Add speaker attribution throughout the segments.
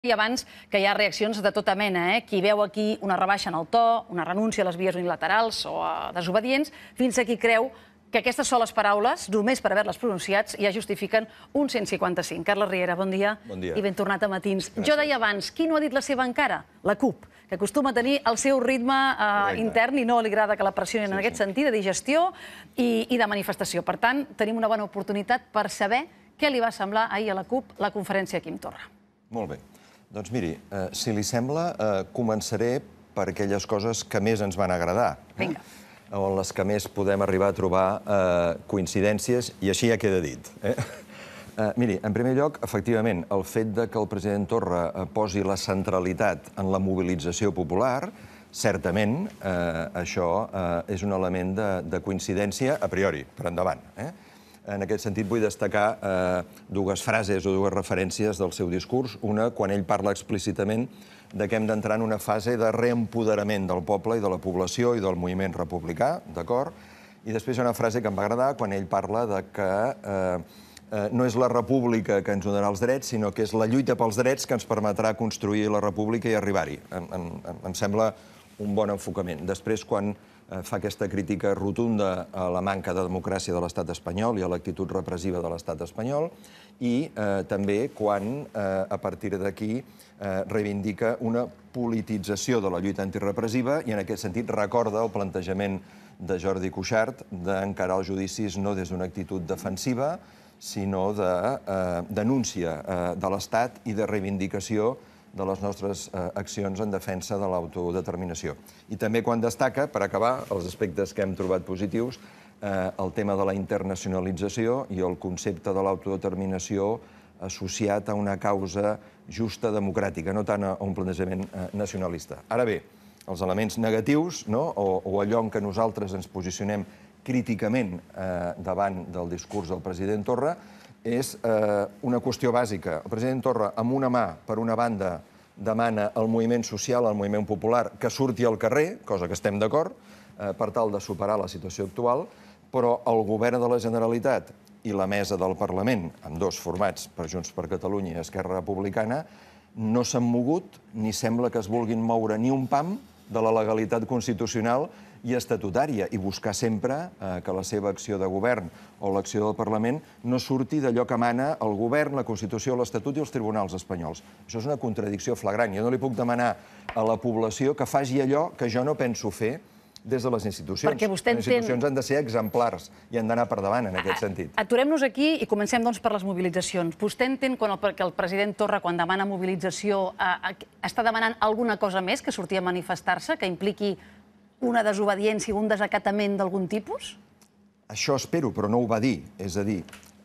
Speaker 1: I abans que hi ha reaccions de tota mena, qui veu aquí una rebaixa en el to, una renúncia a les vies unilaterals o a desobedients, fins a qui creu que aquestes soles paraules, només per haver-les pronunciats, ja justifiquen un 155. Carles Riera, bon dia.
Speaker 2: Bon dia.
Speaker 1: I ben tornat a Matins.
Speaker 2: Gràcies.
Speaker 1: Jo deia abans, qui no ha dit la seva encara? La CUP, que acostuma a tenir el seu ritme intern i no li agrada que la pressionin en aquest sentit, de digestió i de manifestació. Per tant, tenim una bona oportunitat per saber què li va semblar ahir a la CUP la conferència de Quim Torra.
Speaker 2: Molt bé. Doncs miri, si li sembla, començaré per aquelles coses que més ens van agradar.
Speaker 1: Vinga.
Speaker 2: O en les que més podem arribar a trobar coincidències, i així ja queda dit. Miri, en primer lloc, efectivament, el fet que el president Torra posi la centralitat en la mobilització popular, certament això és un element de coincidència a priori, per endavant. En aquest sentit, vull destacar dues frases o dues referències del seu discurs. Una, quan ell parla explícitament de que hem d'entrar en una fase de reempoderament del poble i de la població i del moviment republicà, d'acord? I després hi ha una frase que em va agradar quan ell parla de que no és la república que ens donarà els drets, sinó que és la lluita pels drets que ens permetrà construir la república i arribar-hi. Em sembla un bon enfocament. Després, quan fa aquesta crítica rotunda a la manca de democràcia de l'estat espanyol i a l'actitud repressiva de l'estat espanyol, i també quan, a partir d'aquí, reivindica una politització de la lluita antirepressiva i, en aquest sentit, recorda el plantejament de Jordi Cuixart d'encarar els judicis no des d'una actitud defensiva, sinó de denúncia de l'Estat i de reivindicació de les nostres accions en defensa de l'autodeterminació. I també quan destaca, per acabar, els aspectes que hem trobat positius, el tema de la internacionalització i el concepte de l'autodeterminació associat a una causa justa democràtica, no tant a un plantejament nacionalista. Ara bé, els elements negatius, o allò en què nosaltres ens posicionem críticament davant del discurs del president Torra, és una qüestió bàsica. El president Torra, amb una mà, per una banda, demana al moviment social, al moviment popular, que surti al carrer, cosa que estem d'acord, per tal de superar la situació actual, però el govern de la Generalitat i la mesa del Parlament, amb dos formats, per Junts per Catalunya i Esquerra Republicana, no s'han mogut ni sembla que es vulguin moure ni un pam de la legalitat constitucional i estatutària, i buscar sempre que la seva acció de govern o l'acció del Parlament no surti d'allò que mana el govern, la Constitució, l'Estatut i els tribunals espanyols. Això és una contradicció flagrant. Jo no li puc demanar a la població que faci allò que jo no penso fer des de les institucions.
Speaker 1: Perquè vostè
Speaker 2: les institucions han de ser exemplars i han d'anar per davant en aquest sentit.
Speaker 1: Aturem-nos aquí i comencem doncs per les mobilitzacions. Vostè entén que el president Torra, quan demana mobilització, està demanant alguna cosa més que sortir a manifestar-se, que impliqui una desobediència, un desacatament d'algun tipus?
Speaker 2: Això espero, però no ho va dir. És a dir,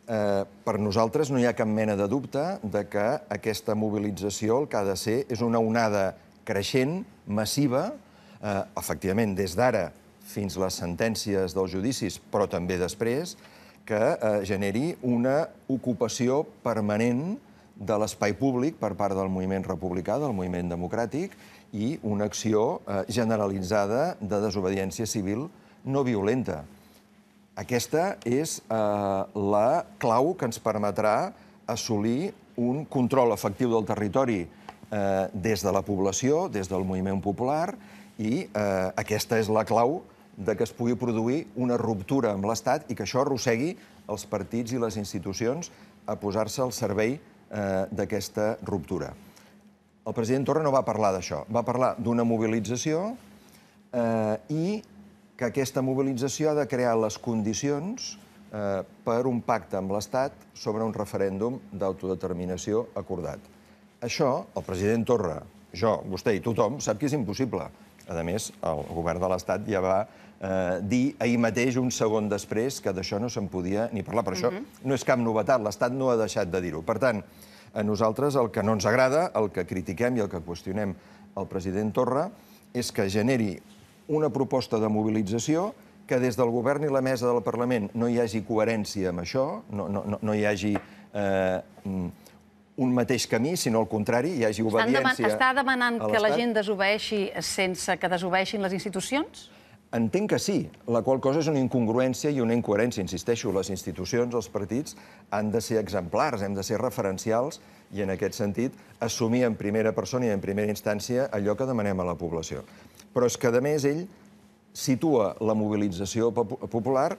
Speaker 2: per nosaltres no hi ha cap mena de dubte que aquesta mobilització el que ha de ser és una onada creixent, massiva, efectivament, des d'ara fins les sentències dels judicis, però també després, que generi una ocupació permanent de l'espai públic per part del moviment republicà, del moviment democràtic, i una acció generalitzada de desobediència civil no violenta. Aquesta és la clau que ens permetrà assolir un control efectiu del territori des de la població, des del moviment popular, i aquesta és la clau que es pugui produir una ruptura amb l'Estat i que això arrossegui els partits i les institucions a posar-se al servei d'aquesta ruptura. El president Torra no va parlar d'això, va parlar d'una mobilització i que aquesta mobilització ha de crear les condicions per un pacte amb l'Estat sobre un referèndum d'autodeterminació acordat. Això, el president Torra, jo, vostè i tothom, sap que és impossible. A més, el govern de l'Estat ja va dir ahir mateix, un segon després, que d'això no se'n podia ni parlar. Per això no és cap novetat, l'Estat no ha deixat de dir-ho. Per tant, a nosaltres el que no ens agrada, el que critiquem i el que qüestionem al president Torra és que generi una proposta de mobilització que des del govern i la mesa del Parlament no hi hagi coherència amb això, no hi hagi un mateix camí, sinó al contrari, hi hagi obediència...
Speaker 1: Està demanant que la gent desobeeixi sense que desobeeixin les institucions?
Speaker 2: Entenc que sí, la qual cosa és una incongruència i una incoherència. Insisteixo, les institucions, els partits, han de ser exemplars, hem de ser referencials i, en aquest sentit, assumir en primera persona i en primera instància allò que demanem a la població. Però és que, a més, ell situa la mobilització popular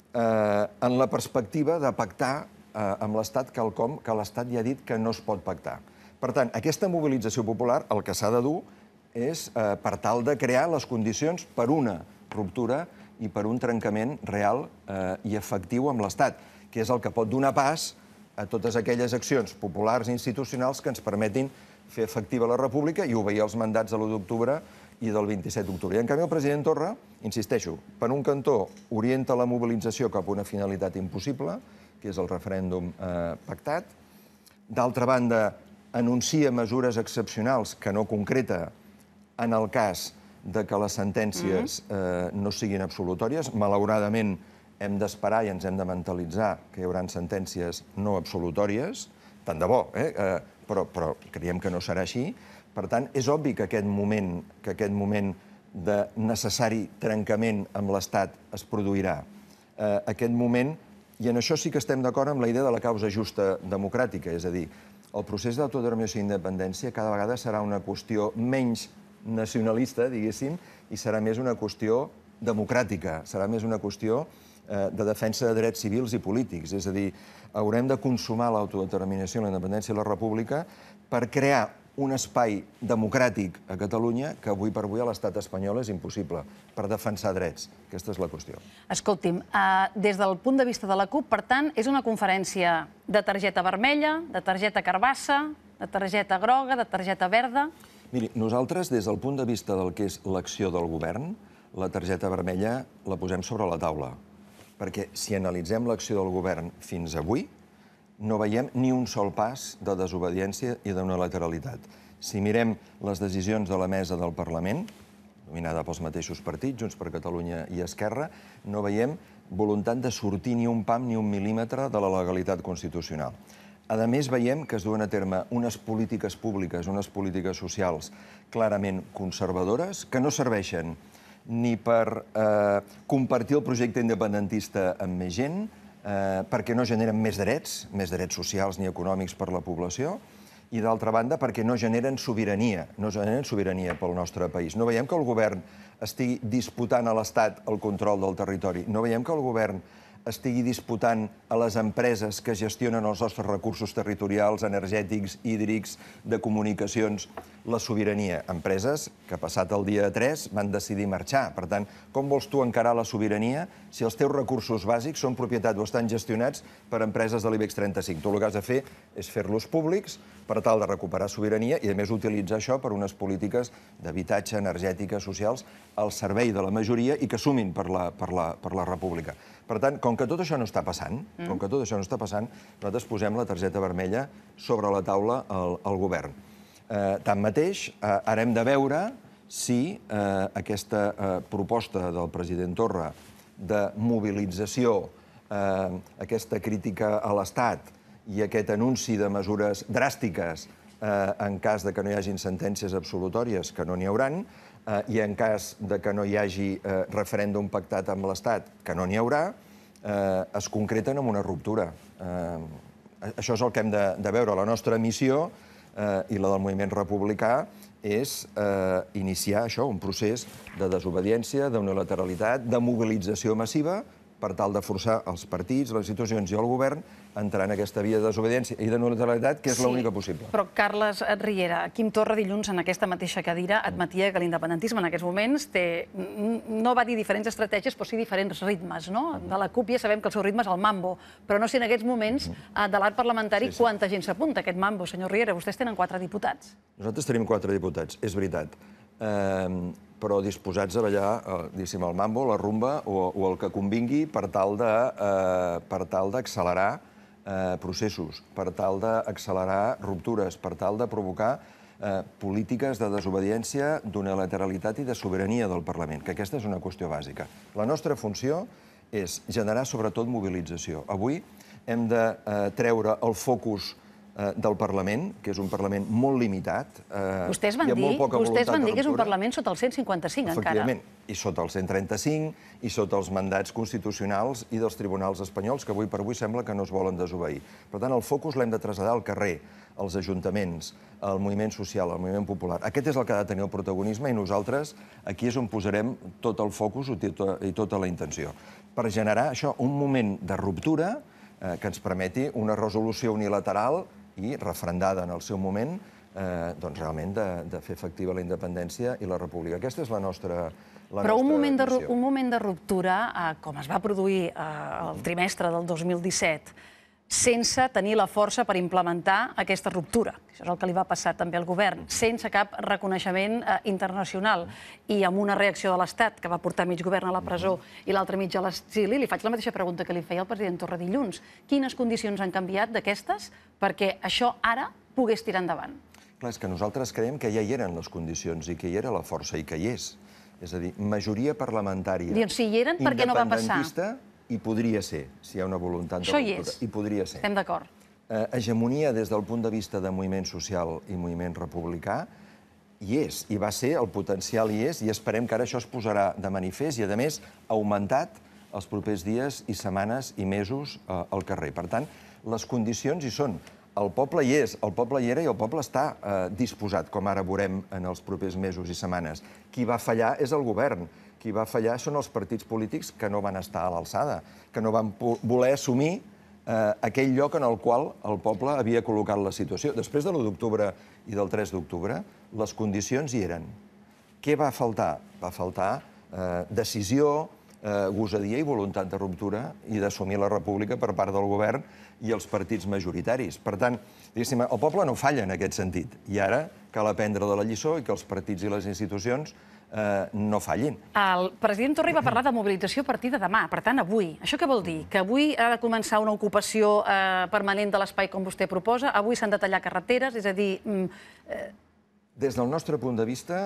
Speaker 2: en la perspectiva de pactar amb l'Estat quelcom que l'Estat ja ha dit que no es pot pactar. Per tant, aquesta mobilització popular, el que s'ha de dur és per tal de crear les condicions per una ruptura i per un trencament real i efectiu amb l'Estat, que és el que pot donar pas a totes aquelles accions populars i institucionals que ens permetin fer efectiva la República i obeir els mandats de l'1 d'octubre i del 27 d'octubre. I, en canvi, el president Torra, insisteixo, per un cantó orienta la mobilització cap a una finalitat impossible, que és el referèndum pactat. D'altra banda, anuncia mesures excepcionals que no concreta en el cas de que les sentències no siguin absolutòries. Malauradament, hem d'esperar i ens hem de mentalitzar que hi haurà sentències no absolutòries, tant de bo, però creiem que no serà així. Per tant, és obvi que aquest moment de necessari trencament amb l'Estat es produirà. Aquest moment, i en això sí que estem d'acord amb la idea de la causa justa democràtica, és a dir, el procés d'autodeterminació i independència cada vegada serà una qüestió menys nacionalista, diguéssim, i serà més una qüestió democràtica, serà més una qüestió de defensa de drets civils i polítics. És a dir, haurem de consumar l'autodeterminació, la independència i la república per crear un espai democràtic a Catalunya que avui per avui a l'estat espanyol és impossible, per defensar drets. Aquesta és la qüestió.
Speaker 1: Escolti'm, des del punt de vista de la CUP, per tant, és una conferència de targeta vermella, de targeta carbassa, de targeta groga, de targeta verda...
Speaker 2: Miri, nosaltres, des del punt de vista del que és l'acció del govern, la targeta vermella la posem sobre la taula. Perquè si analitzem l'acció del govern fins avui, no veiem ni un sol pas de desobediència i d'unilateralitat. Si mirem les decisions de la mesa del Parlament, dominada pels mateixos partits, Junts per Catalunya i Esquerra, no veiem voluntat de sortir ni un pam ni un mil·límetre de la legalitat constitucional. A més, veiem que es duen a terme unes polítiques públiques, unes polítiques socials clarament conservadores, que no serveixen ni per compartir el projecte independentista amb més gent, perquè no generen més drets socials ni econòmics per la població, i, d'altra banda, perquè no generen sobirania pel nostre país. No veiem que el govern estigui disputant a l'Estat el control del territori. No veiem que el govern estigui disputant a les empreses que gestionen els nostres recursos territorials, energètics, hídrics, de comunicacions, la sobirania. Empreses que, passat el dia 3, van decidir marxar. Per tant, com vols tu encarar la sobirania si els teus recursos bàsics són propietat o estan gestionats per empreses de l'IBEX 35? Tu el que has de fer és fer-los públics per tal de recuperar sobirania i, a més, utilitzar això per unes polítiques d'habitatge, energètiques, socials, al servei de la majoria i que sumin per la república. Per tant, com que tot això no està passant, nosaltres posem la targeta vermella sobre la taula al govern. Tanmateix, ara hem de veure si aquesta proposta del president Torra de mobilització, aquesta crítica a l'Estat i aquest anunci de mesures dràstiques en cas que no hi hagin sentències absolutòries, que no n'hi hauran, i en cas que no hi hagi referèndum pactat amb l'Estat, que no n'hi haurà, es concreten en una ruptura. Això és el que hem de veure. La nostra missió i la del moviment republicà és iniciar això, un procés de desobediència, d'unilateralitat, de mobilització massiva per tal de forçar els partits, les institucions i el govern a entrar en aquesta via de desobediència i de unilateralitat, que és l'única possible.
Speaker 1: Però, Carles Riera, Quim Torra dilluns en aquesta mateixa cadira admetia que l'independentisme en aquests moments té, no va dir diferents estratègies, però sí diferents ritmes, no? De la CUP ja sabem que el seu ritme és el mambo, però no sé en aquests moments, de l'arc parlamentari, quanta gent s'apunta a aquest mambo. Senyor Riera, vostès tenen 4 diputats.
Speaker 2: Nosaltres tenim 4 diputats, és veritat. Però disposats a ballar, diguéssim, el mambo, la rumba o el que convingui per tal d'accelerar processos, per tal d'accelerar ruptures, per tal de provocar polítiques de desobediència, d'unilateralitat i de sobirania del Parlament, que aquesta és una qüestió bàsica. La nostra funció és generar, sobretot, mobilització. Avui hem de treure el focus del Parlament, que és un Parlament molt limitat.
Speaker 1: Vostès van dir que és un Parlament sota el 155, encara.
Speaker 2: Efectivament, i sota el 135, i sota els mandats constitucionals i dels tribunals espanyols, que avui per avui sembla que no es volen desobeir. Per tant, el focus l'hem de traslladar al carrer, als ajuntaments, al moviment social, al moviment popular. Aquest és el que ha de tenir el protagonisme i nosaltres aquí és on posarem tot el focus i tota la intenció. Per generar això, un moment de ruptura que ens permeti una resolució unilateral i referendada en el seu moment, doncs realment de fer efectiva la independència i la república. Aquesta és la nostra visió.
Speaker 1: Però un moment de ruptura, com es va produir el trimestre del 2017, sense tenir la força per implementar aquesta ruptura. Això és el que li va passar també al govern, sense cap reconeixement internacional i amb una reacció de l'Estat, que va portar mig govern a la presó i l'altre mig a l'exili. Li faig la mateixa pregunta que li feia el president Torra dilluns. Quines condicions han canviat d'aquestes perquè això ara pogués tirar endavant?
Speaker 2: Clar, és que nosaltres creiem que ja hi eren les condicions i que hi era la força i que hi és. És a dir, majoria parlamentària independentista. I podria ser, si hi ha una voluntat de ruptura.
Speaker 1: Això hi és.
Speaker 2: I podria ser.
Speaker 1: Estem d'acord.
Speaker 2: Hegemonia des del punt de vista de moviment social i moviment republicà hi és, i va ser, el potencial hi és, i esperem que ara això es posarà de manifest i, a més, ha augmentat els propers dies i setmanes i mesos al carrer. Per tant, les condicions hi són. El poble hi és, el poble hi era i el poble està disposat, com ara veurem en els propers mesos i setmanes. Qui va fallar és el govern. Qui va fallar són els partits polítics que no van estar a l'alçada, que no van voler assumir aquell lloc en el qual el poble havia col·locat la situació. Després de l'1 d'octubre i del 3 d'octubre, les condicions hi eren. Què va faltar? Va faltar decisió, gosadia i voluntat de ruptura i d'assumir la república per part del govern i els partits majoritaris. Per tant, diguéssim, el poble no falla en aquest sentit. I ara cal aprendre de la lliçó i que els partits i les institucions no fallin.
Speaker 1: El president Torra va parlar de mobilització a partir de demà, per tant, avui. Això què vol dir? Que avui ha de començar una ocupació permanent de l'espai com vostè proposa? Avui s'han de tallar carreteres? És a dir...
Speaker 2: Des del nostre punt de vista,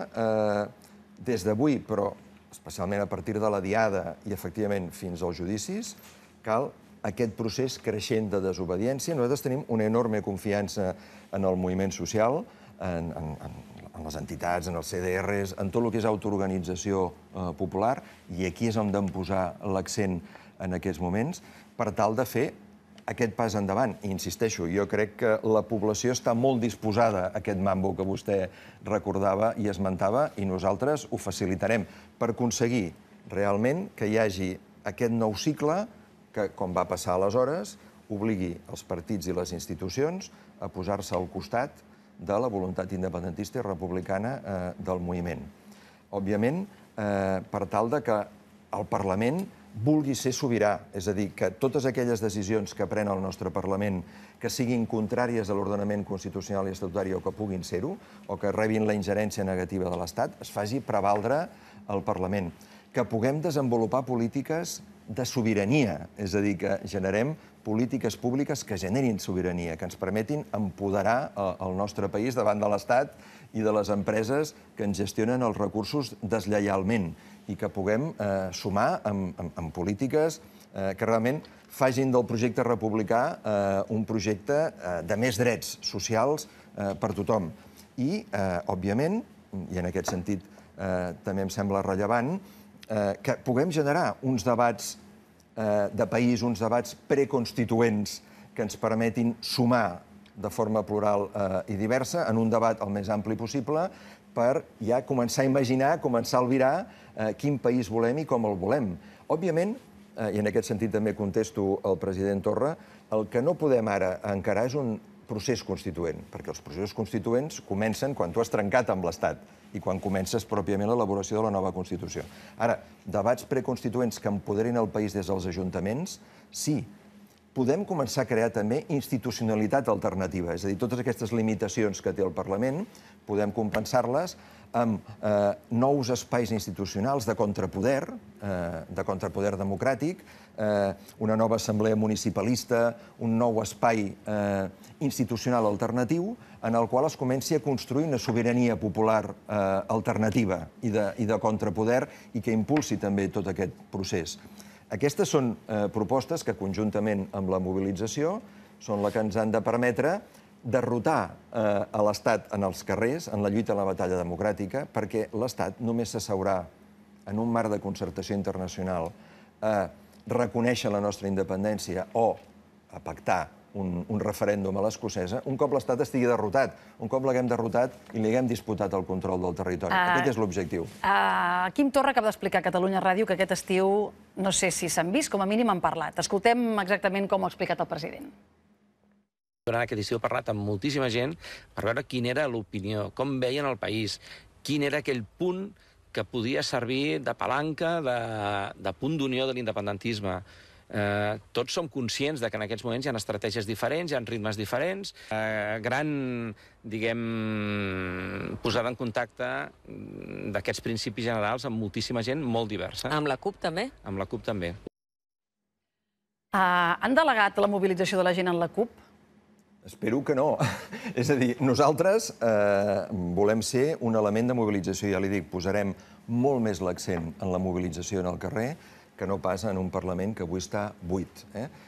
Speaker 2: des d'avui, però especialment a partir de la diada i, efectivament, fins als judicis, cal aquest procés creixent de desobediència. Nosaltres tenim una enorme confiança en el moviment social, en les entitats, en els CDRs, en tot el que és autoorganització popular, i aquí és on hem de posar l'accent en aquests moments, per tal de fer aquest pas endavant. I insisteixo, jo crec que la població està molt disposada a aquest mambo que vostè recordava i esmentava, i nosaltres ho facilitarem per aconseguir realment que hi hagi aquest nou cicle que, com va passar aleshores, obligui els partits i les institucions a posar-se al costat de la voluntat independentista i republicana del moviment. Òbviament, per tal que el Parlament vulgui ser sobirà, és a dir, que totes aquelles decisions que pren el nostre Parlament que siguin contràries a l'ordenament constitucional i estatutari o que puguin ser-ho, o que rebin la ingerència negativa de l'Estat, es faci prevaldre el Parlament. Que puguem desenvolupar polítiques de sobirania, és a dir, que generem polítiques públiques que generin sobirania, que ens permetin empoderar el nostre país davant de l'Estat i de les empreses que ens gestionen els recursos deslleialment i que puguem sumar amb polítiques que realment facin del projecte republicà un projecte de més drets socials per tothom. I, òbviament, i en aquest sentit també em sembla rellevant, que puguem generar uns debats de país, uns debats preconstituents que ens permetin sumar de forma plural i diversa en un debat el més ampli possible per ja començar a imaginar, començar a albirar quin país volem i com el volem. Òbviament, i en aquest sentit també contesto al president Torra, el que no podem ara encarar és un procés constituent, perquè els processos constituents comencen quan tu has trencat amb l'Estat i quan comences pròpiament l'elaboració de la nova Constitució. Ara, debats preconstituents que empoderin el país des dels ajuntaments, sí. Podem començar a crear també institucionalitat alternativa, és a dir, totes aquestes limitacions que té el Parlament, podem compensar-les amb nous espais institucionals de contrapoder democràtic, una nova assemblea municipalista, un nou espai institucional alternatiu en el qual es comenci a construir una sobirania popular alternativa i de contrapoder i que impulsi també tot aquest procés. Aquestes són propostes que, conjuntament amb la mobilització, són les que ens han de permetre derrotar a l'Estat en els carrers, en la lluita en la batalla democràtica, perquè l'Estat només s'asseurà en un marc de concertació internacional a reconèixer la nostra independència o a pactar un referèndum a l'escocesa, un cop l'Estat estigui derrotat, un cop l'haguem derrotat i li haguem disputat el control del territori. Aquest és l'objectiu.
Speaker 1: Quim Torra acaba d'explicar a Catalunya Ràdio que aquest estiu, no sé si s'han vist, com a mínim han parlat. Escoltem exactament com ho ha explicat el president.
Speaker 3: Durant aquest estiu he parlat amb moltíssima gent per veure quina era l'opinió, com veien el país, quin era aquell punt que podia servir de palanca, de punt d'unió de l'independentisme. Tots som conscients que en aquests moments hi ha estratègies diferents, hi ha ritmes diferents, gran, diguem, posada en contacte d'aquests principis generals amb moltíssima gent molt diversa.
Speaker 4: Amb la CUP també?
Speaker 3: Amb la CUP també.
Speaker 1: Han delegat la mobilització de la gent en la CUP?
Speaker 2: Espero que no. És a dir, nosaltres volem ser un element de mobilització. Ja li dic, posarem molt més l'accent en la mobilització en el carrer que no pas en un Parlament que avui està buit.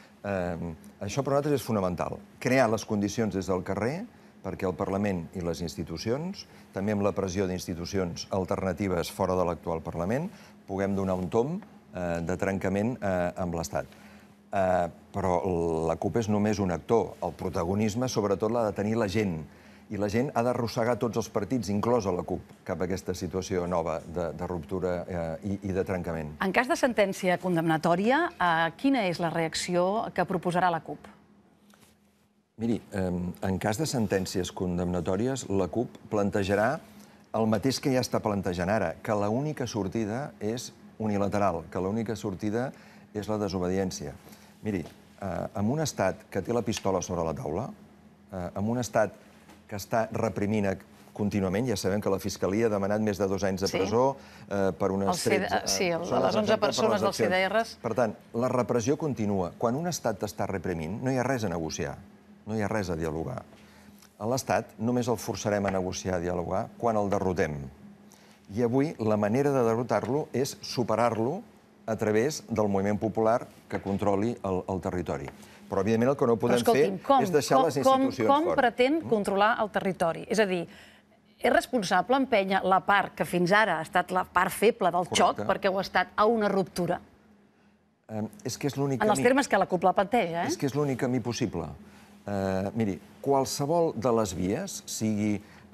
Speaker 2: Això per nosaltres és fonamental. Crear les condicions des del carrer perquè el Parlament i les institucions, també amb la pressió d'institucions alternatives fora de l'actual Parlament, puguem donar un tomb de trencament amb l'Estat. Però la CUP és només un actor. El protagonisme, sobretot, l'ha de tenir la gent. I la gent ha d'arrossegar tots els partits, inclosa la CUP, cap a aquesta situació nova de ruptura i de trencament.
Speaker 1: En cas de sentència condemnatòria, quina és la reacció que proposarà la CUP?
Speaker 2: Miri, en cas de sentències condemnatòries, la CUP plantejarà el mateix que ja està plantejant ara, que l'única sortida és unilateral, que l'única sortida és la desobediència. Miri, en un estat que té la pistola sobre la taula, en un estat que està reprimint contínuament, ja sabem que la Fiscalia ha demanat més de 2 anys de presó per unes 13...
Speaker 1: Sí, les 11 persones dels CDRs.
Speaker 2: Per tant, la repressió continua. Quan un estat està reprimint, no hi ha res a negociar, no hi ha res a dialogar. A l'estat només el forçarem a negociar, a dialogar, quan el derrotem. I avui la manera de derrotar-lo és superar-lo a través del moviment popular que controli el territori. Però, evidentment, el que no podem fer és deixar les institucions fora.
Speaker 1: Com pretén controlar el territori? És a dir, és responsable empènyer la part que fins ara ha estat la part feble del xoc, perquè ho ha estat a una ruptura?
Speaker 2: És que és l'únic camí.
Speaker 1: En els termes que la CUP la planteja,
Speaker 2: És que és l'únic camí possible. Miri, qualsevol de les vies, sigui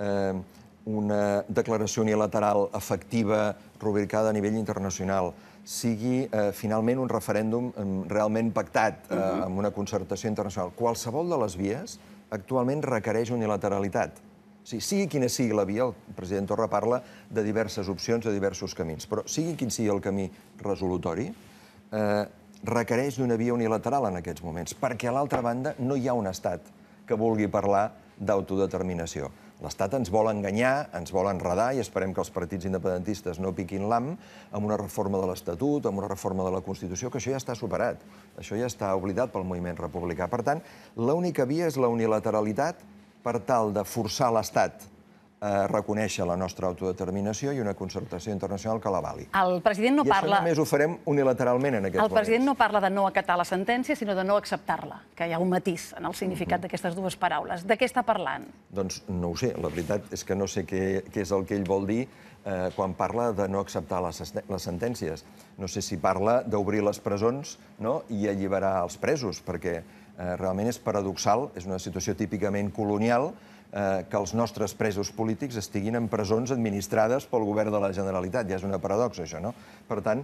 Speaker 2: una declaració unilateral efectiva, rubricada a nivell internacional, sigui finalment un referèndum realment pactat amb una concertació internacional. Qualsevol de les vies actualment requereix unilateralitat. Sigui quina sigui la via, el president Torra parla de diverses opcions, de diversos camins, però sigui quin sigui el camí resolutori, requereix d'una via unilateral en aquests moments, perquè a l'altra banda no hi ha un estat que vulgui parlar d'autodeterminació. L'Estat ens vol enganyar, ens vol enredar, i esperem que els partits independentistes no piquin l'ham amb una reforma de l'Estatut, amb una reforma de la Constitució, que això ja està superat. Això ja està oblidat pel moviment republicà. Per tant, l'única via és la unilateralitat per tal de forçar l'Estat a reconèixer la nostra autodeterminació i una concertació internacional que l'avali.
Speaker 1: El president no parla...
Speaker 2: I això només ho farem unilateralment en aquests moments.
Speaker 1: El president no parla de no acatar la sentència, sinó de no acceptar-la, que hi ha un matís en el significat d'aquestes dues paraules. De què està parlant?
Speaker 2: Doncs no ho sé. La veritat és que no sé què és el que ell vol dir quan parla de no acceptar les sentències. No sé si parla d'obrir les presons i alliberar els presos, perquè realment és paradoxal, és una situació típicament colonial, que els nostres presos polítics estiguin en presons administrades pel govern de la Generalitat. Ja és una paradoxa, això, no? Per tant,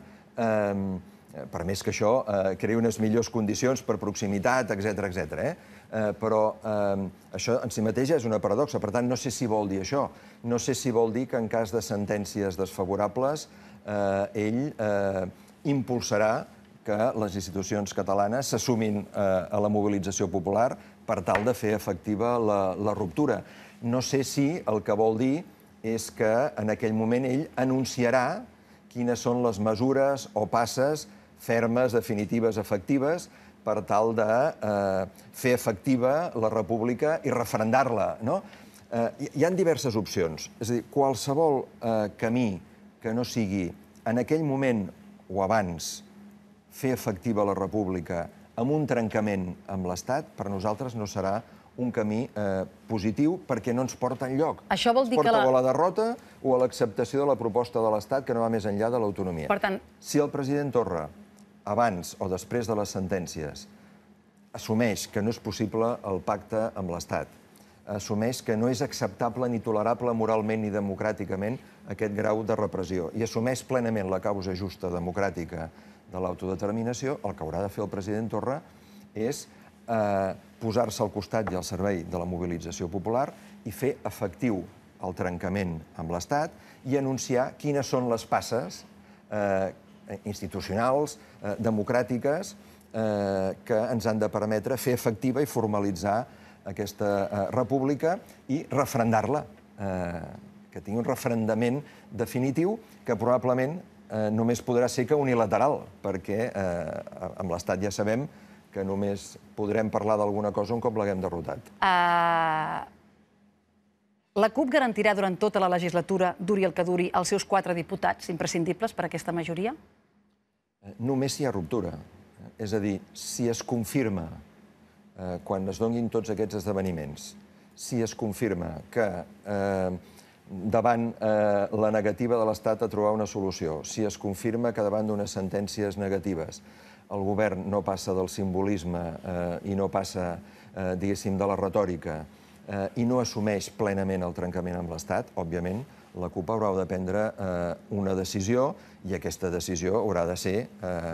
Speaker 2: per més que això creï unes millors condicions per proximitat, etc. Però això en si mateix ja és una paradoxa. Per tant, no sé si vol dir això. No sé si vol dir que en cas de sentències desfavorables ell impulsarà que les institucions catalanes s'assumin a la mobilització popular per tal de fer efectiva la ruptura. No sé si el que vol dir és que en aquell moment ell anunciarà quines són les mesures o passes fermes, definitives, efectives, per tal de fer efectiva la república i referendar-la. Hi ha diverses opcions. És a dir, qualsevol camí que no sigui en aquell moment o abans fer efectiva la república amb un trencament amb l'Estat, per nosaltres no serà un camí positiu perquè no ens porta enlloc.
Speaker 1: Això vol dir que
Speaker 2: ens porta o a la derrota o a l'acceptació de la proposta de l'Estat que no va més enllà de l'autonomia.
Speaker 1: Per tant,
Speaker 2: si el president Torra, abans o després de les sentències, assumeix que no és possible el pacte amb l'Estat, assumeix que no és acceptable ni tolerable moralment ni democràticament aquest grau de repressió i assumeix plenament la causa justa democràtica de l'autodeterminació, el que haurà de fer el president Torra és posar-se al costat i al servei de la mobilització popular i fer efectiu el trencament amb l'Estat i anunciar quines són les passes institucionals, democràtiques, que ens han de permetre fer efectiva i formalitzar aquesta república i referendar-la, que tingui un referendament definitiu que probablement només podrà ser que unilateral, perquè amb l'Estat ja sabem que només podrem parlar d'alguna cosa un cop l'haguem derrotat.
Speaker 1: La CUP garantirà durant tota la legislatura, duri el que duri, els seus 4 diputats imprescindibles per a aquesta majoria?
Speaker 2: Només si hi ha ruptura. És a dir, si es confirma, quan es donin tots aquests esdeveniments, si es confirma que davant la negativa de l'Estat a trobar una solució, si es confirma que davant d'unes sentències negatives el govern no passa del simbolisme i no passa, diguéssim, de la retòrica i no assumeix plenament el trencament amb l'Estat, òbviament, la CUP haurà de prendre una decisió i aquesta decisió haurà de ser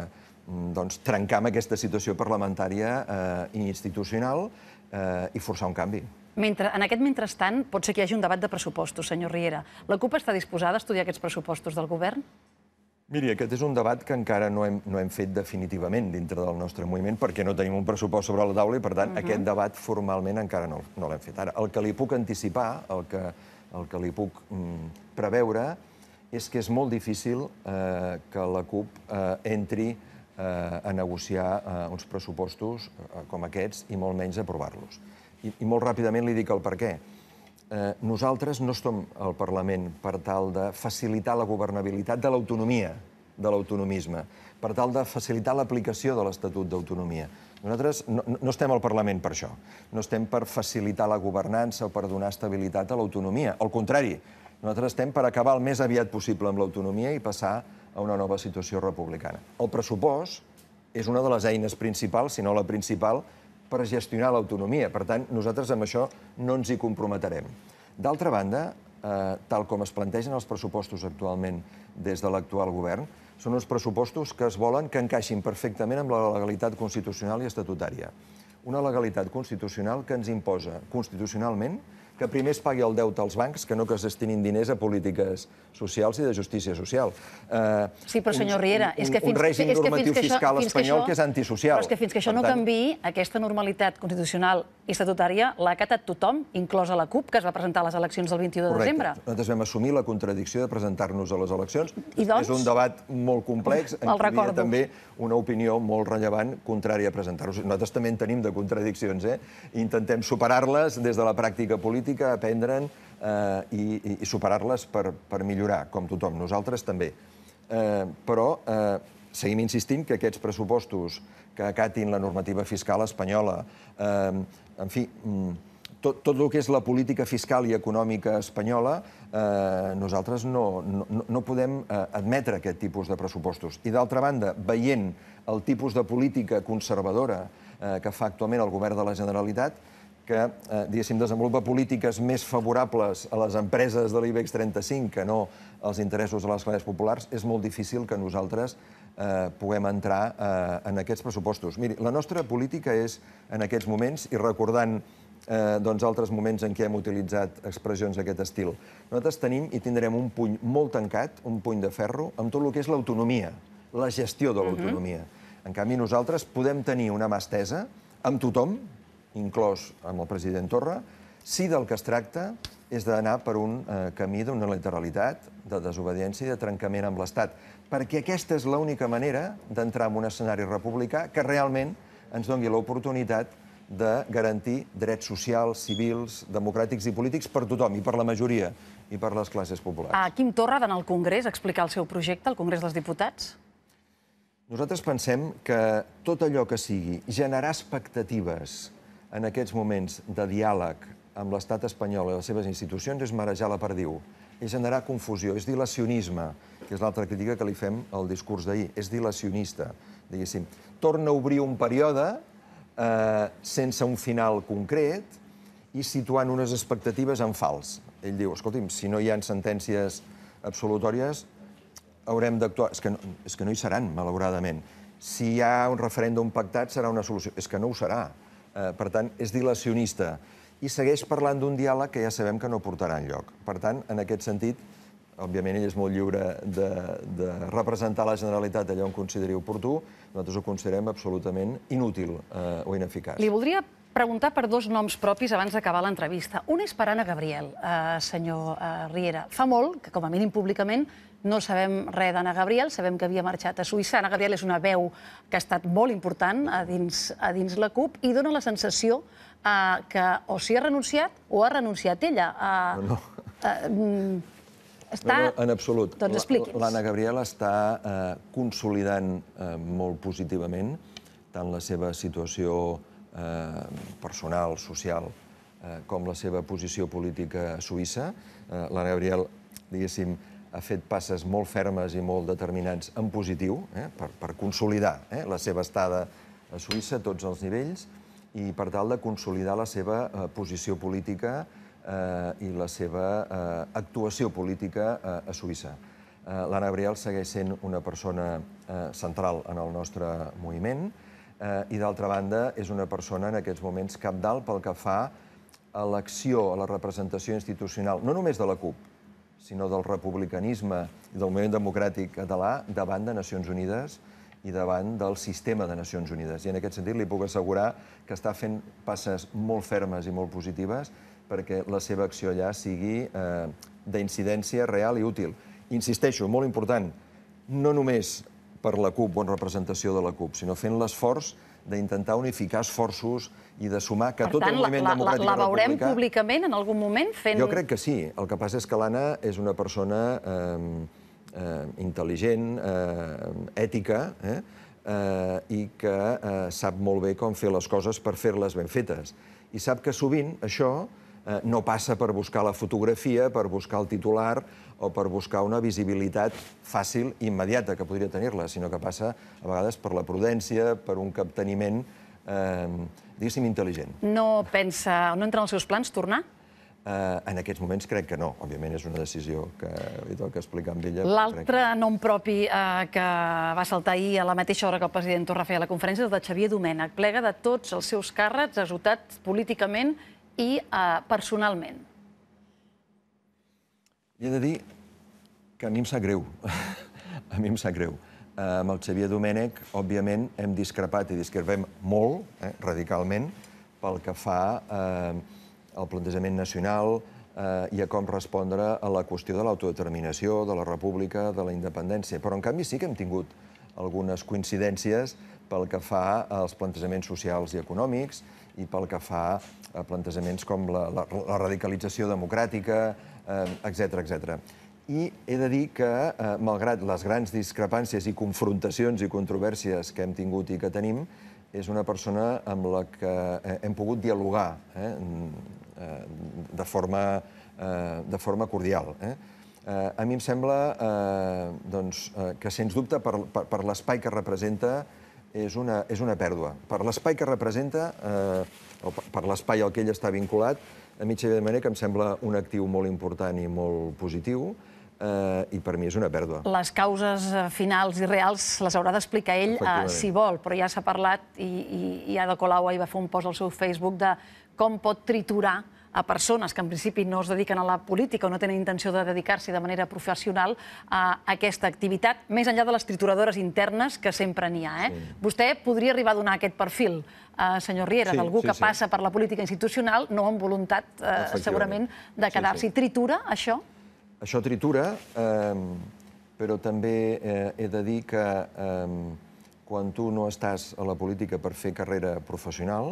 Speaker 2: trencar amb aquesta situació parlamentària i institucional i forçar un canvi.
Speaker 1: En aquest mentrestant, pot ser que hi hagi un debat de pressupostos, senyor Riera. La CUP està disposada a estudiar aquests pressupostos del govern?
Speaker 2: Miri, aquest és un debat que encara no hem fet definitivament dintre del nostre moviment perquè no tenim un pressupost sobre la taula i, per tant, aquest debat formalment encara no l'hem fet. Ara, el que li puc anticipar, el que li puc preveure, és que és molt difícil que la CUP entri a negociar uns pressupostos com aquests i molt menys a aprovar-los. I molt ràpidament li dic el per què. Nosaltres no som al Parlament per tal de facilitar la governabilitat de l'autonomia, de l'autonomisme, per tal de facilitar l'aplicació de l'Estatut d'Autonomia. Nosaltres no estem al Parlament per això. No estem per facilitar la governança o per donar estabilitat a l'autonomia. Al contrari, nosaltres estem per acabar el més aviat possible amb l'autonomia i passar a una nova situació republicana. El pressupost és una de les eines principals, si no la principal, per gestionar l'autonomia. Per tant, nosaltres amb això no ens hi comprometerem. D'altra banda, tal com es plantegen els pressupostos actualment des de l'actual govern, són uns pressupostos que es volen que encaixin perfectament amb la legalitat constitucional i estatutària. Una legalitat constitucional que ens imposa constitucionalment que primer es pagui el deute als bancs, que no que es destinin diners a polítiques socials i de justícia social.
Speaker 1: Sí, però senyor Riera, és que fins
Speaker 2: un règim normatiu fiscal espanyol que és antisocial.
Speaker 1: Però és que fins que això no canviï, aquesta normalitat constitucional i estatutària l'ha acatat tothom, inclosa la CUP, que es va presentar a les eleccions del 21 de desembre.
Speaker 2: Correcte. Nosaltres vam assumir la contradicció de presentar-nos a les eleccions.
Speaker 1: És
Speaker 2: un debat molt complex, en què hi ha també una opinió molt rellevant contrària a presentar-nos. Nosaltres també en tenim de contradiccions, intentem superar-les des de la pràctica política, aprendre'n i superar-les per millorar, com tothom. Nosaltres també. Però seguim insistint que aquests pressupostos que acatin la normativa fiscal espanyola, en fi, tot el que és la política fiscal i econòmica espanyola, nosaltres no podem admetre aquest tipus de pressupostos. I d'altra banda, veient el tipus de política conservadora que fa actualment el govern de la Generalitat, que, diguéssim, desenvolupa polítiques més favorables a les empreses de l'IBEX 35 que no als interessos de les classes populars, és molt difícil que nosaltres puguem entrar en aquests pressupostos. Miri, la nostra política és, en aquests moments, i recordant altres moments en què hem utilitzat expressions d'aquest estil, nosaltres tenim i tindrem un puny molt tancat, un puny de ferro, amb tot el que és l'autonomia, la gestió de l'autonomia. En canvi, nosaltres podem tenir una mà estesa amb tothom, inclòs amb el president Torra, si del que es tracta és d'anar per un camí d'unilateralitat, de desobediència i de trencament amb l'Estat, perquè aquesta és l'única manera d'entrar en un escenari republicà que realment ens doni l'oportunitat de garantir drets socials, civils, democràtics i polítics per tothom, i per la majoria, i per les classes populars.
Speaker 1: Quim Torra ha d'anar al Congrés a explicar el seu projecte, al Congrés dels Diputats?
Speaker 2: Nosaltres pensem que tot allò que sigui generar expectatives en aquests moments de diàleg amb l'estat espanyol i les seves institucions és marejar la perdiu, és generar confusió, és dilacionisme, que és l'altra crítica que li fem al discurs d'ahir, és dilacionista, diguéssim. Torna a obrir un període sense un final concret i situant unes expectatives en fals. Ell diu, escolti'm, si no hi ha sentències absolutòries, haurem d'actuar. És que no hi seran, malauradament. Si hi ha un referèndum pactat, serà una solució. És que no ho serà. Per tant, és dilacionista. I segueix parlant d'un diàleg que ja sabem que no portarà enlloc. Per tant, en aquest sentit, òbviament ell és molt lliure de representar la Generalitat allà on consideri oportú, nosaltres ho considerem absolutament inútil o ineficaç.
Speaker 1: Li voldria preguntar per dos noms propis abans d'acabar l'entrevista. Un és per Anna Gabriel, senyor Riera. Fa molt que, com a mínim públicament, no sabem res d'Anna Gabriel, sabem que havia marxat a Suïssa. Anna Gabriel és una veu que ha estat molt important a dins la CUP i dona la sensació que o s'hi ha renunciat o ha renunciat ella.
Speaker 2: No. En absolut.
Speaker 1: Doncs expliqui'ns.
Speaker 2: L'Anna Gabriel està consolidant molt positivament tant la seva situació personal, social, com la seva posició política a Suïssa. L'Anna Gabriel, diguéssim, ha fet passes molt fermes i molt determinants en positiu per consolidar la seva estada a Suïssa a tots els nivells i per tal de consolidar la seva posició política i la seva actuació política a Suïssa. L'Anna Gabriel segueix sent una persona central en el nostre moviment i, d'altra banda, és una persona en aquests moments cabdal pel que fa a l'acció, a la representació institucional, no només de la CUP, sinó del republicanisme i del moviment democràtic català davant de Nacions Unides i davant del sistema de Nacions Unides. I en aquest sentit li puc assegurar que està fent passes molt fermes i molt positives perquè la seva acció allà sigui d'incidència real i útil. Insisteixo, molt important, no només per la CUP o en representació de la CUP, sinó fent l'esforç d'intentar unificar esforços i de sumar que tot el moviment democràtic republicà...
Speaker 1: La veurem públicament en algun moment fent...
Speaker 2: Jo crec que sí. El que passa és que l'Anna és una persona intel·ligent, ètica, i que sap molt bé com fer les coses per fer-les ben fetes. I sap que sovint això no passa per buscar la fotografia, per buscar el titular o per buscar una visibilitat fàcil i immediata que podria tenir-la, sinó que passa a vegades per la prudència, per un capteniment, diguéssim, intel·ligent.
Speaker 1: No pensa, no entra en els seus plans tornar?
Speaker 2: En aquests moments crec que no. Òbviament és una decisió que li toca explicar amb ella.
Speaker 1: L'altre nom propi que va saltar ahir a la mateixa hora que el president Torra feia la conferència és el de Xavier Domènech. Plega de tots els seus càrrecs, esgotat políticament i personalment.
Speaker 2: I he de dir que a mi em sap greu. A mi em sap greu. Amb el Xavier Domènech, òbviament, hem discrepat i discrepem molt, radicalment, pel que fa al plantejament nacional i a com respondre a la qüestió de l'autodeterminació, de la república, de la independència. Però, en canvi, sí que hem tingut algunes coincidències pel que fa als plantejaments socials i econòmics i pel que fa a plantejaments com la radicalització democràtica, etc. I he de dir que, malgrat les grans discrepàncies i confrontacions i controvèrsies que hem tingut i que tenim, és una persona amb la que hem pogut dialogar de forma cordial. A mi em sembla que, sens dubte, per l'espai que representa, és una pèrdua. Per l'espai que representa, o per l'espai al que ell està vinculat, a mi Xavier Domènech em sembla un actiu molt important i molt positiu, i per mi és una pèrdua.
Speaker 1: Les causes finals i reals les haurà d'explicar ell si vol, però ja s'ha parlat, i Ada Colau ahir va fer un post al seu Facebook de com pot triturar a persones que en principi no es dediquen a la política o no tenen intenció de dedicar-s'hi de manera professional a aquesta activitat, més enllà de les trituradores internes que sempre n'hi ha. Vostè podria arribar a donar aquest perfil, senyor Riera, d'algú que passa per la política institucional, no amb voluntat, segurament, de quedar-s'hi. Tritura, això?
Speaker 2: Això tritura, però també he de dir que quan tu no estàs a la política per fer carrera professional,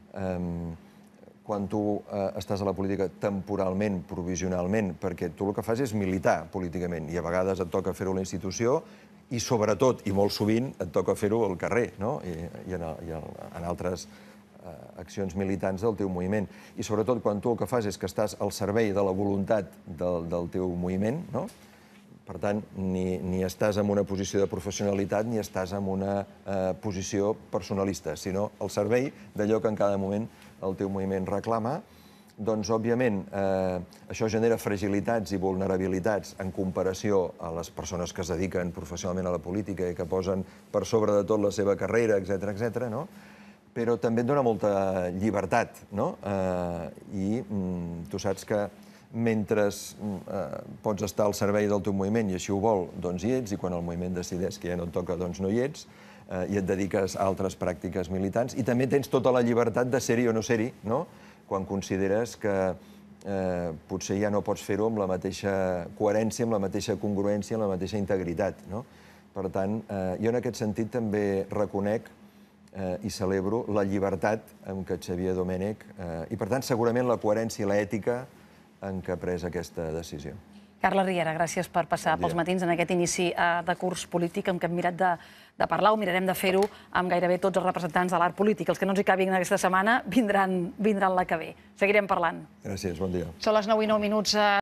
Speaker 2: quan tu estàs a la política temporalment, provisionalment, perquè tu el que fas és militar políticament, i a vegades et toca fer-ho a la institució, i sobretot, i molt sovint, et toca fer-ho al carrer, i en altres accions militants del teu moviment. I sobretot quan tu el que fas és que estàs al servei de la voluntat del teu moviment, no? Per tant, ni estàs en una posició de professionalitat ni estàs en una posició personalista, sinó al servei d'allò que en cada moment el teu moviment reclama. Doncs, òbviament, això genera fragilitats i vulnerabilitats en comparació a les persones que es dediquen professionalment a la política i que posen per sobre de tot la seva carrera, etc., no? Però també et dona molta llibertat, no? I tu saps que mentre pots estar al servei del teu moviment i així ho vol, doncs hi ets, i quan el moviment decideix que ja no et toca, doncs no hi ets, i et dediques a altres pràctiques militants. I també tens tota la llibertat de ser-hi o no ser-hi, no? Quan consideres que potser ja no pots fer-ho amb la mateixa coherència, amb la mateixa congruència, amb la mateixa integritat, no? Per tant, jo en aquest sentit també reconec i celebro la llibertat amb què Xavier Domènech, i per tant segurament la coherència i l'ètica en què ha pres aquesta decisió.
Speaker 1: Carles Riera, gràcies per passar pels matins en aquest inici de curs polític amb què hem mirat de parlar, o mirarem de fer-ho amb gairebé tots els representants de l'art polític. Els que no ens hi cabin aquesta setmana vindran la que ve. Seguirem parlant.
Speaker 2: Gràcies, bon dia.
Speaker 1: Són les 9:09.